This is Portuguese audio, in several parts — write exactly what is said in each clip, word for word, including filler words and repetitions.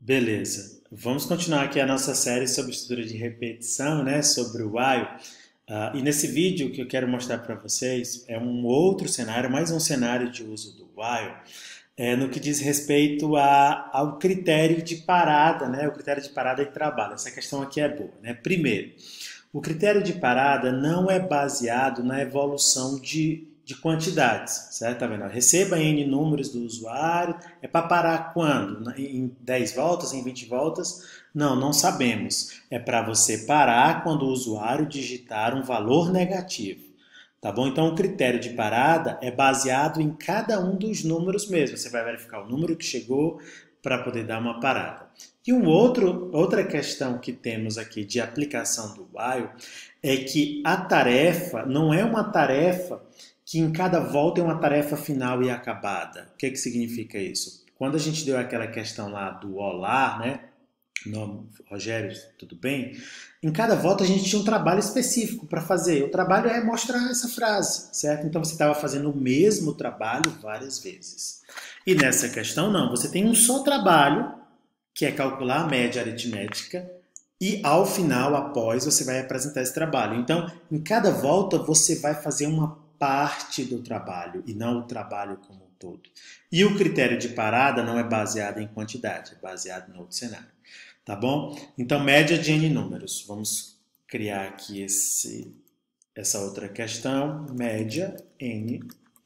Beleza. Vamos continuar aqui a nossa série sobre estrutura de repetição, né? Sobre o while. Ah, e nesse vídeo que eu quero mostrar para vocês é um outro cenário, mais um cenário de uso do while, é, no que diz respeito a, ao critério de parada, né? O critério de parada e trabalho. Essa questão aqui é boa, né? Primeiro, o critério de parada não é baseado na evolução de, de quantidades, certo? Tá vendo? Receba N números do usuário, é para parar quando? Em dez voltas, em vinte voltas? Não, não sabemos. É para você parar quando o usuário digitar um valor negativo. Tá bom? Então o critério de parada é baseado em cada um dos números mesmo. Você vai verificar o número que chegou para poder dar uma parada. E um outro, outra questão que temos aqui de aplicação do while é que a tarefa não é uma tarefa que em cada volta é uma tarefa final e acabada. O que, que significa isso? Quando a gente deu aquela questão lá do olá, né? Nome, Rogério, tudo bem? Em cada volta a gente tinha um trabalho específico para fazer. O trabalho é mostrar essa frase, certo? Então você estava fazendo o mesmo trabalho várias vezes. E nessa questão não, você tem um só trabalho, que é calcular a média aritmética, e ao final, após, você vai apresentar esse trabalho. Então, em cada volta você vai fazer uma parte do trabalho e não o trabalho como um todo. E o critério de parada não é baseado em quantidade, é baseado no outro cenário. Tá bom? Então, média de N números. Vamos criar aqui esse, essa outra questão. Média N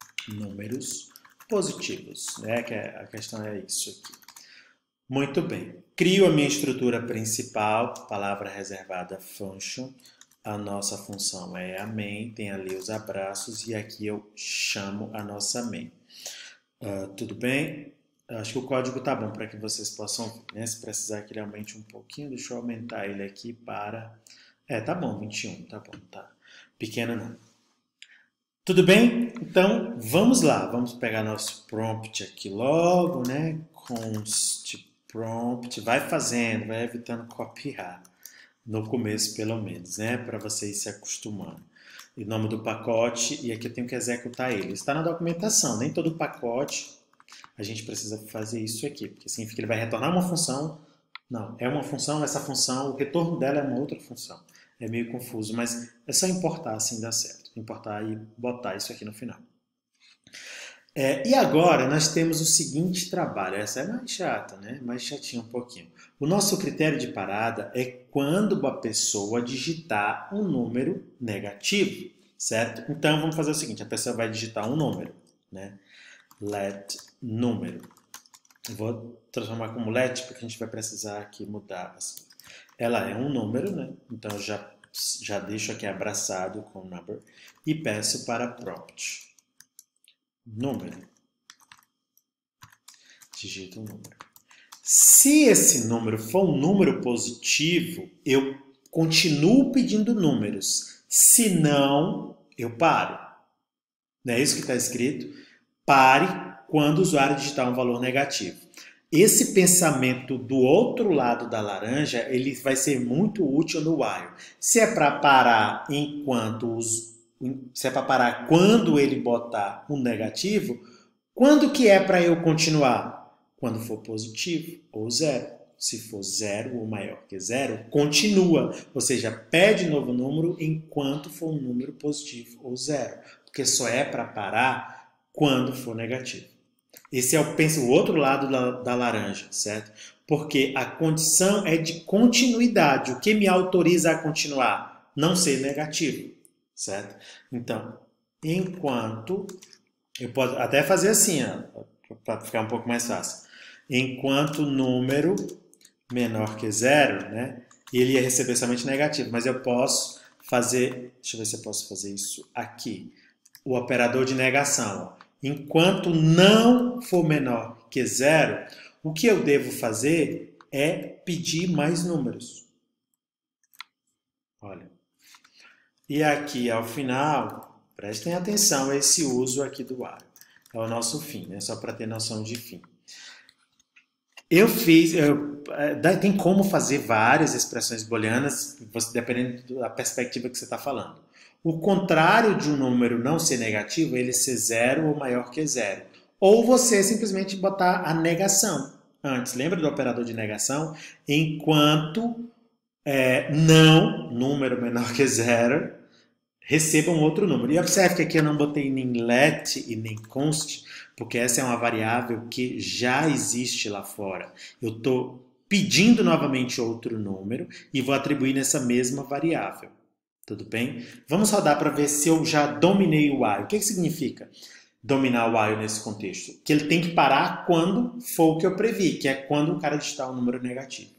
números positivos. Né? Que a questão é isso aqui. Muito bem. Crio a minha estrutura principal, palavra reservada function. A nossa função é a main, tem ali os abraços e aqui eu chamo a nossa main. Uh, tudo bem? Acho que o código tá bom para que vocês possam ver, né? Se precisar que ele aumente um pouquinho, deixa eu aumentar ele aqui para... É, tá bom, vinte e um, tá bom, tá. Pequeno não. Tudo bem? Então, vamos lá. Vamos pegar nosso prompt aqui logo, né? Const prompt. Vai fazendo, vai evitando copiar. No começo, pelo menos, né? Para vocês se acostumando. O nome do pacote, e aqui eu tenho que executar ele. Está na documentação, nem todo pacote a gente precisa fazer isso aqui, porque significa que ele vai retornar uma função. Não, é uma função, essa função, o retorno dela é uma outra função. É meio confuso, mas é só importar assim dá certo. Importar e botar isso aqui no final. É, e agora nós temos o seguinte trabalho. Essa é mais chata, né? Mais chatinha um pouquinho. O nosso critério de parada é quando a pessoa digitar um número negativo, certo? Então vamos fazer o seguinte, a pessoa vai digitar um número, né? Let número. Eu vou transformar como let porque a gente vai precisar aqui mudar. Assim. Ela é um número, né? Então eu já, já deixo aqui abraçado com number e peço para prompt. Número. Digito um número. Se esse número for um número positivo, eu continuo pedindo números. Se não, eu paro. Não é isso que está escrito? Pare quando o usuário digitar um valor negativo. Esse pensamento do outro lado da laranja, ele vai ser muito útil no while. Se é para parar enquanto os, se é para parar quando ele botar um negativo, quando que é para eu continuar? Quando for positivo ou zero. Se for zero ou maior que zero, continua. Ou seja, pede novo número enquanto for um número positivo ou zero. Porque só é para parar quando for negativo. Esse é o, penso, o outro lado da, da laranja, certo? Porque a condição é de continuidade. O que me autoriza a continuar? Não ser negativo, certo? Então, enquanto... Eu posso até fazer assim, para ficar um pouco mais fácil. Enquanto número menor que zero, né? Ele ia receber somente negativo. Mas eu posso fazer... Deixa eu ver se eu posso fazer isso aqui. O operador de negação. Enquanto não for menor que zero, o que eu devo fazer é pedir mais números. Olha. E aqui ao final, prestem atenção a esse uso aqui do while. É o nosso fim, né? Só para ter noção de fim. Eu fiz, eu, tem como fazer várias expressões booleanas, dependendo da perspectiva que você está falando. O contrário de um número não ser negativo é ele ser zero ou maior que zero. Ou você simplesmente botar a negação. antes, lembra do operador de negação? Enquanto é, não, número menor que zero, receba um outro número. E observe que aqui eu não botei nem let e nem const, porque essa é uma variável que já existe lá fora. Eu estou pedindo novamente outro número e vou atribuir nessa mesma variável. Tudo bem? Vamos rodar para ver se eu já dominei o while. O que, que significa dominar o while nesse contexto? Que ele tem que parar quando for o que eu previ, que é quando o cara digitar um número negativo.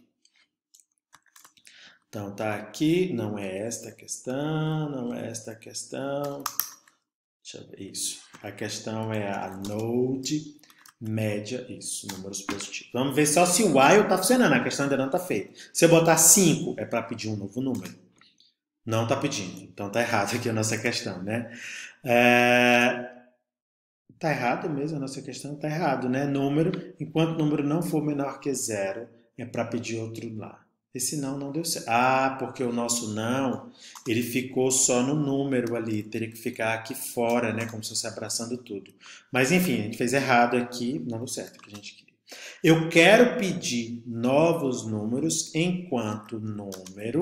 Então tá aqui, não é esta a questão, não é esta a questão. Deixa eu ver isso. A questão é a node média, isso, números positivos. Vamos ver só se o while está funcionando, a questão ainda não está feita. Se eu botar cinco, é para pedir um novo número. Não está pedindo, então está errado aqui a nossa questão, né? É... Está errado mesmo a nossa questão, está errado, né? Número, enquanto o número não for menor que zero, é para pedir outro lá. Esse não não deu certo. Ah, porque o nosso não, ele ficou só no número ali, teria que ficar aqui fora, né? Como se fosse abraçando tudo. Mas enfim, a gente fez errado aqui, não deu certo o que a gente queria. Eu quero pedir novos números enquanto o número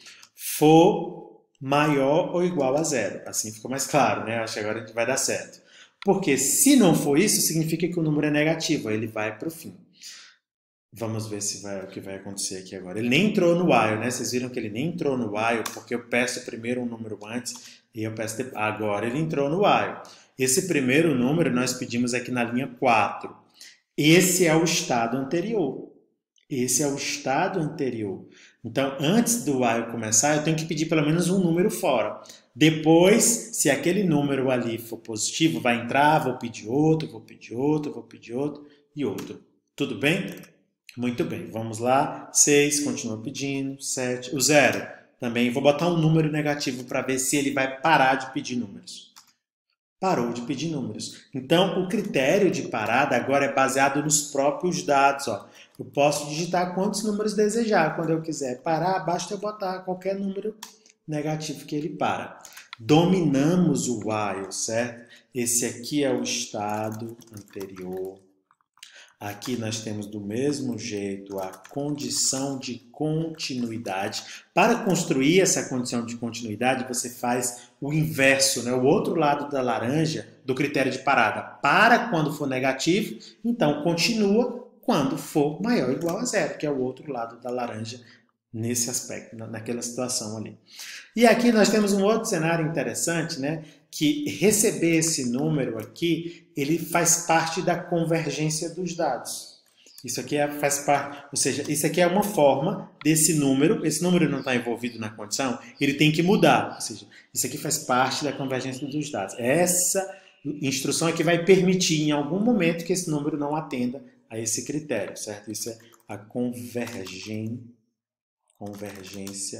for maior ou igual a zero. Assim ficou mais claro, né? Acho que agora a gente vai dar certo. Porque se não for isso, significa que o número é negativo, aí ele vai para o fim. Vamos ver se vai, o que vai acontecer aqui agora. Ele nem entrou no while, né? Vocês viram que ele nem entrou no while, porque eu peço primeiro um número antes e eu peço depois. Agora ele entrou no while. Esse primeiro número nós pedimos aqui na linha quatro. Esse é o estado anterior. Esse é o estado anterior. Então, antes do while começar, eu tenho que pedir pelo menos um número fora. Depois, se aquele número ali for positivo, vai entrar, vou pedir outro, vou pedir outro, vou pedir outro e outro. Tudo bem? Muito bem, vamos lá. seis, continua pedindo. sete, o zero. Também vou botar um número negativo para ver se ele vai parar de pedir números. Parou de pedir números. Então, o critério de parada agora é baseado nos próprios dados. Ó. Eu posso digitar quantos números desejar. Quando eu quiser parar, basta eu botar qualquer número negativo que ele para. Dominamos o while, certo? Esse aqui é o estado anterior. Aqui nós temos do mesmo jeito a condição de continuidade. Para construir essa condição de continuidade, você faz o inverso, né? O outro lado da laranja do critério de parada. Para quando for negativo, então continua quando for maior ou igual a zero, que é o outro lado da laranja nesse aspecto, naquela situação ali. E aqui nós temos um outro cenário interessante, né? Que receber esse número aqui, ele faz parte da convergência dos dados. Isso aqui é, faz parte, ou seja, isso aqui é uma forma desse número, esse número não está envolvido na condição, ele tem que mudar. Ou seja, isso aqui faz parte da convergência dos dados. Essa instrução é que vai permitir em algum momento que esse número não atenda a esse critério, certo? Isso é a convergência, convergência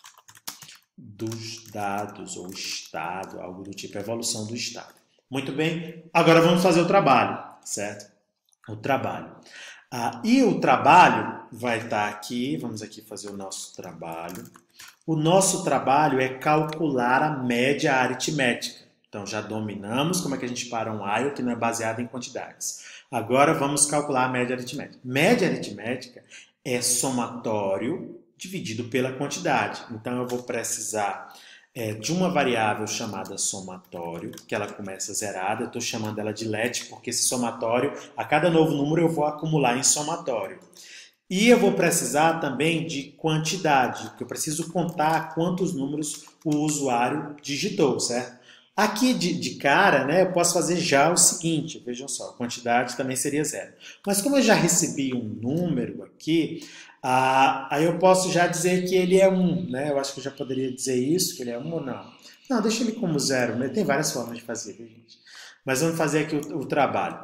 dos dados, ou estado, algo do tipo, evolução do estado. Muito bem, agora vamos fazer o trabalho, certo? O trabalho. Ah, e o trabalho vai estar aqui, vamos aqui fazer o nosso trabalho. O nosso trabalho é calcular a média aritmética. Então, já dominamos como é que a gente para um while, que não é baseado em quantidades. Agora, vamos calcular a média aritmética. Média aritmética é somatório dividido pela quantidade. Então, eu vou precisar é, de uma variável chamada somatório, que ela começa zerada. Eu estou chamando ela de let, porque esse somatório, a cada novo número, eu vou acumular em somatório. E eu vou precisar também de quantidade, porque eu preciso contar quantos números o usuário digitou, certo? Aqui de, de cara, né, eu posso fazer já o seguinte, vejam só, a quantidade também seria zero. Mas como eu já recebi um número aqui, ah, aí eu posso já dizer que ele é um, né? Eu acho que eu já poderia dizer isso, que ele é um ou não. Não, deixa ele como zero, né? Tem várias formas de fazer, viu, gente? Mas vamos fazer aqui o, o trabalho.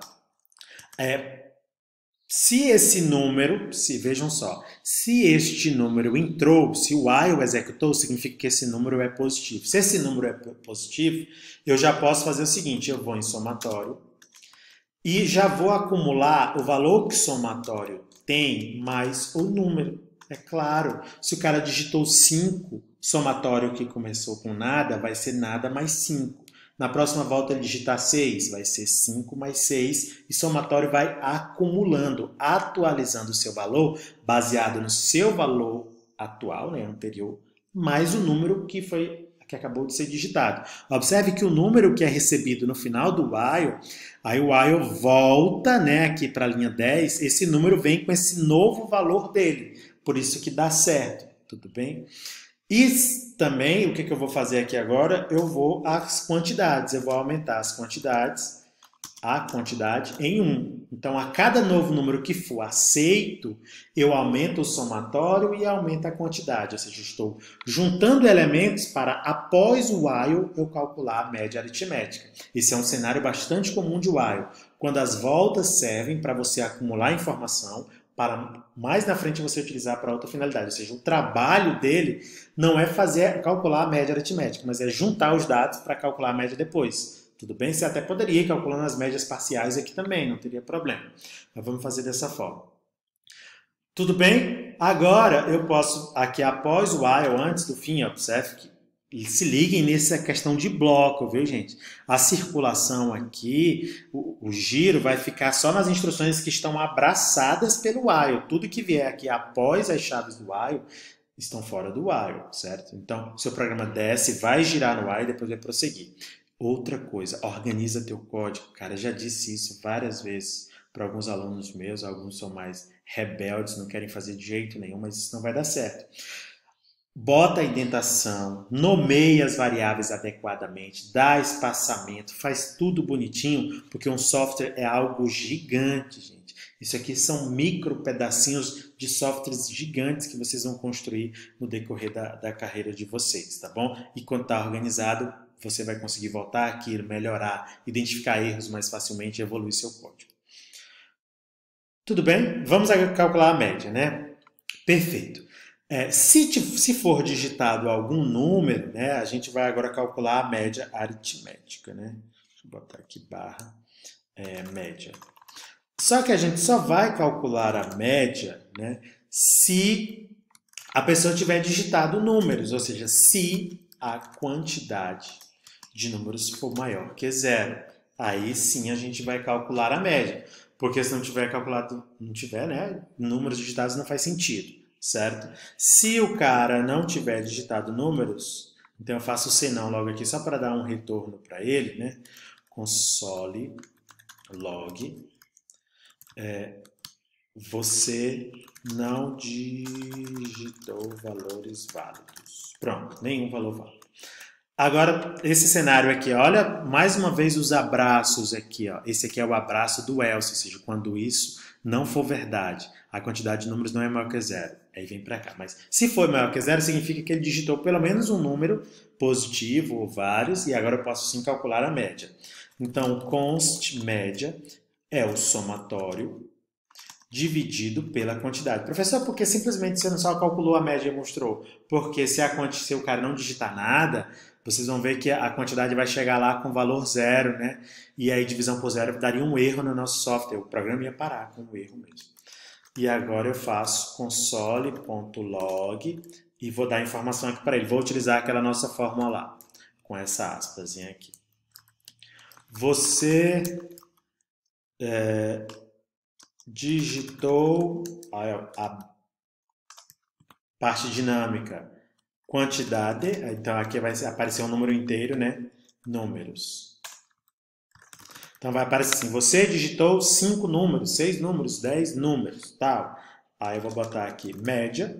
É, se esse número, se, vejam só, se este número entrou, se o while executou, significa que esse número é positivo. Se esse número é positivo, eu já posso fazer o seguinte, eu vou em somatório e já vou acumular o valor que somatório tem mais o número. É claro, se o cara digitou cinco, somatório que começou com nada vai ser nada mais cinco. Na próxima volta ele digitar seis, vai ser cinco mais seis, e somatório vai acumulando, atualizando o seu valor, baseado no seu valor atual, né, anterior, mais o número que foi que acabou de ser digitado. Observe que o número que é recebido no final do while, aí o while volta, né, aqui para a linha dez, esse número vem com esse novo valor dele, por isso que dá certo, tudo bem? E também, o que, que eu vou fazer aqui agora? Eu vou as quantidades, eu vou aumentar as quantidades, a quantidade em um. Então, a cada novo número que for aceito, eu aumento o somatório e aumento a quantidade. Ou seja, eu estou juntando elementos para, após o while, eu calcular a média aritmética. Esse é um cenário bastante comum de while, quando as voltas servem para você acumular informação, para mais na frente você utilizar para outra finalidade. Ou seja, o trabalho dele não é fazer calcular a média aritmética, mas é juntar os dados para calcular a média depois. Tudo bem? Você até poderia ir calculando as médias parciais aqui também, não teria problema. Mas vamos fazer dessa forma. Tudo bem? Agora eu posso, aqui após o while, antes do fim, observe que e se liguem nessa questão de bloco, viu, gente? A circulação aqui, o, o giro vai ficar só nas instruções que estão abraçadas pelo while. Tudo que vier aqui após as chaves do while estão fora do while, certo? Então, seu programa desce, vai girar no while e depois vai prosseguir. Outra coisa, organiza teu código. Cara, eu já disse isso várias vezes para alguns alunos meus, alguns são mais rebeldes, não querem fazer de jeito nenhum, mas isso não vai dar certo. Bota a indentação, nomeia as variáveis adequadamente, dá espaçamento, faz tudo bonitinho, porque um software é algo gigante, gente. Isso aqui são micro pedacinhos de softwares gigantes que vocês vão construir no decorrer da, da carreira de vocês, tá bom? E quando está organizado, você vai conseguir voltar aqui, melhorar, identificar erros mais facilmente e evoluir seu código. Tudo bem? Vamos calcular a média, né? Perfeito. É, se, se for digitado algum número, né, a gente vai agora calcular a média aritmética, né? Deixa eu botar aqui barra é, média. Só que a gente só vai calcular a média, né, se a pessoa tiver digitado números, ou seja, se a quantidade de números for maior que zero. Aí sim a gente vai calcular a média. Porque se não tiver calculado, não tiver, né, números digitados não faz sentido. Certo? Se o cara não tiver digitado números, então eu faço o senão logo aqui só para dar um retorno para ele, né? Console log é, você não digitou valores válidos. Pronto, nenhum valor válido. Agora, esse cenário aqui, olha, mais uma vez os abraços aqui, ó. Esse aqui é o abraço do else, ou seja, quando isso não for verdade, a quantidade de números não é maior que zero. Aí vem para cá. Mas se for maior que zero, significa que ele digitou pelo menos um número positivo ou vários, e agora eu posso sim calcular a média. Então, const média é o somatório dividido pela quantidade. Professor, por que simplesmente você não só calculou a média e mostrou? Porque se, a, se o cara não digitar nada, vocês vão ver que a quantidade vai chegar lá com valor zero, né? E aí divisão por zero daria um erro no nosso software. O programa ia parar com um erro mesmo. E agora eu faço console.log e vou dar informação aqui para ele. Vou utilizar aquela nossa fórmula lá, com essa aspasinha aqui. Você é, digitou a, a parte dinâmica, quantidade, então aqui vai aparecer um número inteiro, né? Números. Então vai aparecer assim, você digitou cinco números, seis números, dez números, tal. Aí eu vou botar aqui média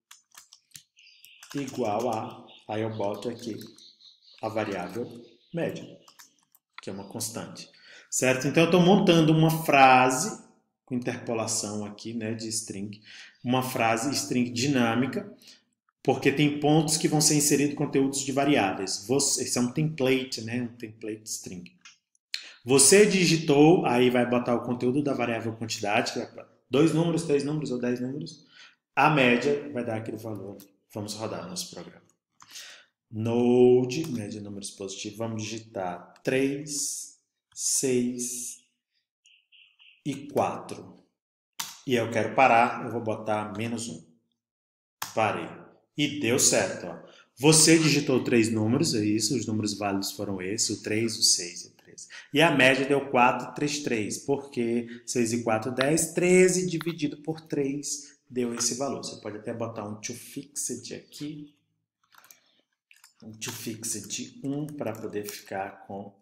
igual a, aí eu boto aqui a variável média, que é uma constante, certo? Então eu estou montando uma frase com interpolação aqui, né, de string, uma frase string dinâmica, porque tem pontos que vão ser inseridos conteúdos de variáveis. Você, esse é um template, né, um template string. Você digitou, aí vai botar o conteúdo da variável quantidade, que é dois números, três números ou dez números. A média vai dar aquele valor. Vamos rodar nosso programa. Node, média de números positivos, vamos digitar três, seis e quatro. E eu quero parar, eu vou botar menos um. Parei. E deu certo, ó. Você digitou três números, é isso, os números válidos foram esses, o três, o seis e o treze. E a média deu quatro, três, três, porque seis e quatro, dez, treze dividido por três deu esse valor. Você pode até botar um toFixed aqui, um toFixed um para poder ficar com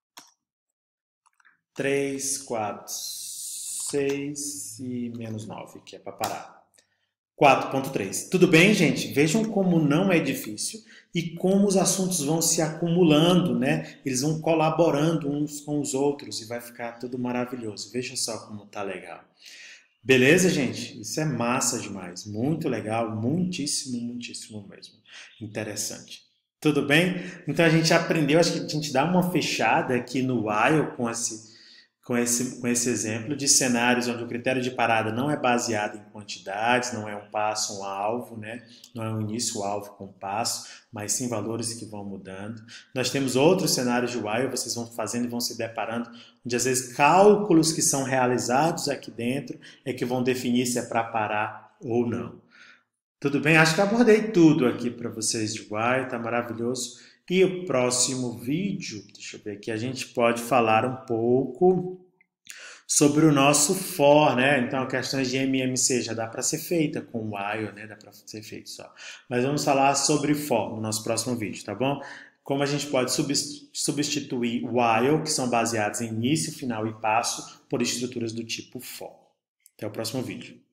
três, quatro, seis e menos nove, que é para parar. quatro ponto três. Tudo bem, gente? Vejam como não é difícil e como os assuntos vão se acumulando, né? Eles vão colaborando uns com os outros e vai ficar tudo maravilhoso. Veja só como tá legal. Beleza, gente? Isso é massa demais. Muito legal, muitíssimo, muitíssimo mesmo. Interessante. Tudo bem? Então a gente aprendeu, acho que a gente dá uma fechada aqui no while com esse com esse, com esse exemplo de cenários onde o critério de parada não é baseado em quantidades, não é um passo, um alvo, né? Não é um início, um alvo com um passo, mas sim valores que vão mudando. Nós temos outros cenários de while, vocês vão fazendo e vão se deparando, onde às vezes cálculos que são realizados aqui dentro é que vão definir se é para parar ou não. Tudo bem? Acho que abordei tudo aqui para vocês de while, tá maravilhoso. E o próximo vídeo, deixa eu ver aqui, a gente pode falar um pouco sobre o nosso for, né? Então, questões de M M C já dá para ser feita com while, né? Dá para ser feito só. Mas vamos falar sobre for no nosso próximo vídeo, tá bom? Como a gente pode substituir while, que são baseados em início, final e passo, por estruturas do tipo for. Até o próximo vídeo.